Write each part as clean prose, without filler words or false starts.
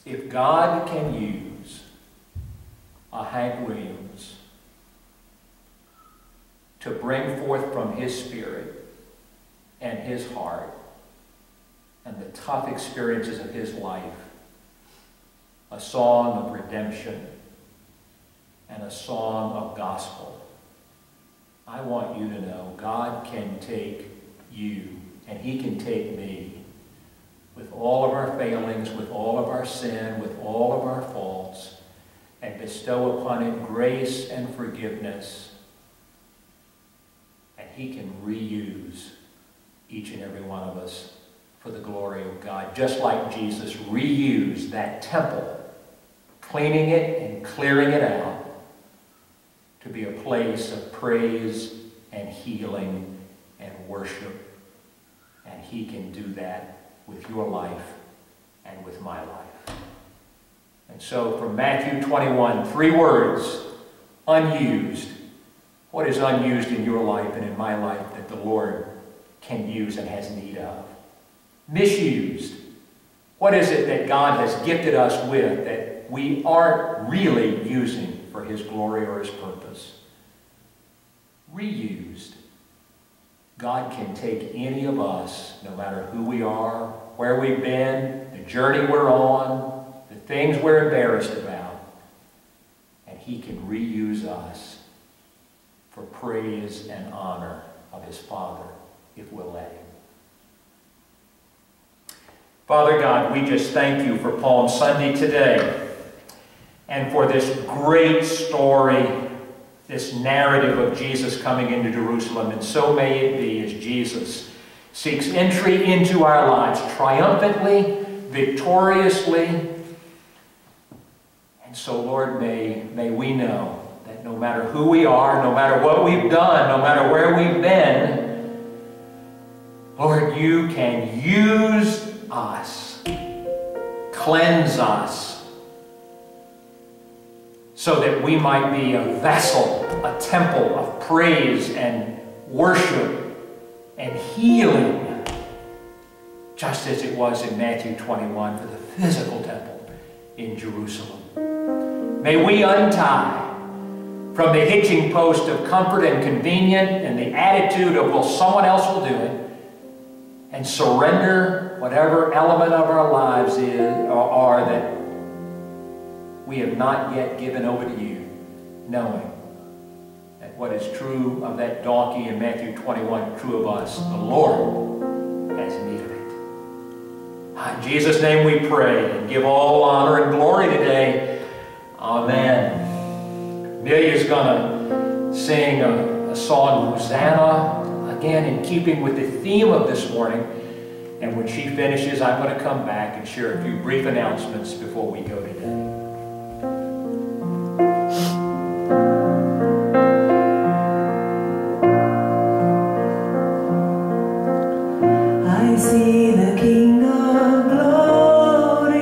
If God can use a Hank Williams to bring forth from his spirit and his heart and the tough experiences of his life a song of redemption and a song of gospel, I want you to know God can take you and he can take me with all of our failings, with all of our sin, with all of our faults, and bestow upon it grace and forgiveness. And he can reuse each and every one of us for the glory of God, just like Jesus reused that temple, cleaning it and clearing it out to be a place of praise and healing and worship. And he can do that with your life and with my life. And so from Matthew 21, 3 words, unused. What is unused in your life and in my life that the Lord can use and has need of? Misused. What is it that God has gifted us with that we aren't really using for his glory or his purpose? Reused. God can take any of us, no matter who we are, where we've been, the journey we're on, the things we're embarrassed about, and he can reuse us for praise and honor of his Father, if we'll let him. Father God, we just thank you for Palm Sunday today and for this great story, this narrative of Jesus coming into Jerusalem. And so may it be as Jesus seeks entry into our lives triumphantly, victoriously. And so, Lord, may we know that no matter who we are, no matter what we've done, no matter where we've been, Lord, you can use us, cleanse us, so that we might be a vessel, a temple of praise and worship and healing, just as it was in Matthew 21 for the physical temple in Jerusalem. May we untie from the hitching post of comfort and convenient and the attitude of, well, someone else will do it, and surrender whatever element of our lives are that we have not yet given over to you, knowing that what is true of that donkey in Matthew 21, true of us, the Lord has need of it. In Jesus' name we pray and give all honor and glory today. Amen. Amelia's going to sing a song, Hosanna, again in keeping with the theme of this morning. And when she finishes, I'm going to come back and share a few brief announcements before we go today. I see the King of Glory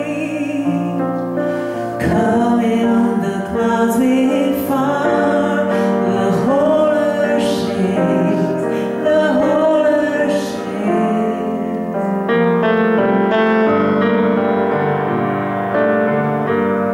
coming on the clouds with fire. The whole earth shakes, the whole earth shakes.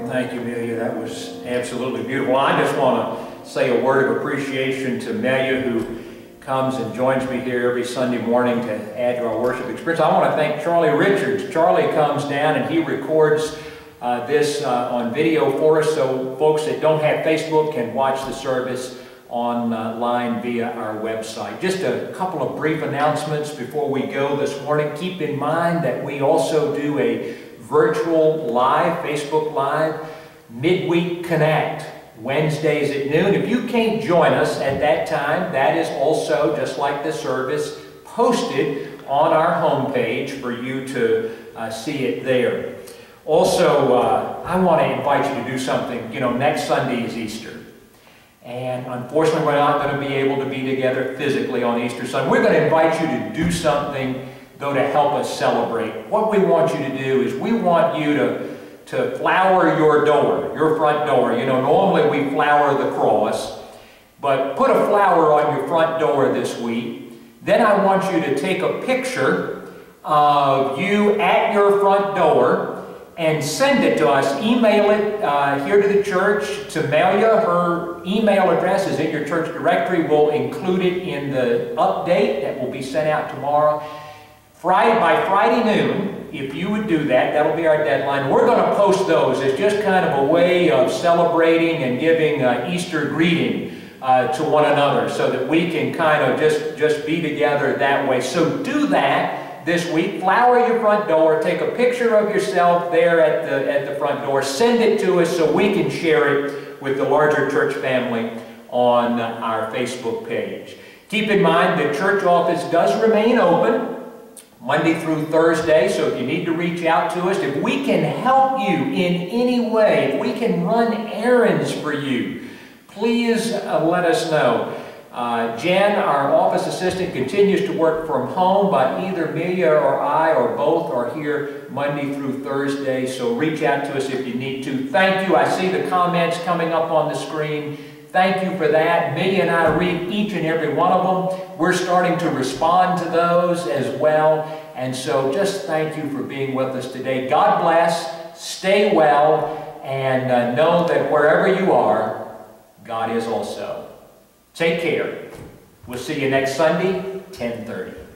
Thank you, Amelia. That was absolutely beautiful. I just want to say a word of appreciation to Amelia, who comes and joins me here every Sunday morning to add to our worship experience. I want to thank Charlie Richards. Charlie comes down and he records this on video for us, so folks that don't have Facebook can watch the service online via our website. Just a couple of brief announcements before we go this morning. Keep in mind that we also do a virtual live, Facebook Live, Midweek Connect, Wednesdays at noon. If you can't join us at that time, that is also, just like the service, posted on our homepage for you to see it there. Also, I want to invite you to do something. You know, next Sunday is Easter. And unfortunately, we're not going to be able to be together physically on Easter Sunday. We're going to invite you to do something, though, to help us celebrate. What we want you to do is we want you to flower your door, your front door. You know, normally we flower the cross, but put a flower on your front door this week. Then I want you to take a picture of you at your front door and send it to us. Email it here to the church, to Melia. Her email address is in your church directory. We'll include it in the update that will be sent out tomorrow. By Friday noon, if you would do that, that'll be our deadline. We're going to post those as just kind of a way of celebrating and giving Easter greeting to one another, so that we can kind of just be together that way. So do that this week. Flower your front door. Take a picture of yourself there at the front door. Send it to us so we can share it with the larger church family on our Facebook page. Keep in mind the church office does remain open Monday through Thursday, so if you need to reach out to us, if we can help you in any way, if we can run errands for you, please let us know. Jen, our office assistant, continues to work from home, but either Amelia or I or both are here Monday through Thursday, so reach out to us if you need to. Thank you. I see the comments coming up on the screen. Thank you for that. Amelia and I read each and every one of them. We're starting to respond to those as well, and so just thank you for being with us today. God bless, stay well, and know that wherever you are, God is also. Take care. We'll see you next Sunday, 10:30.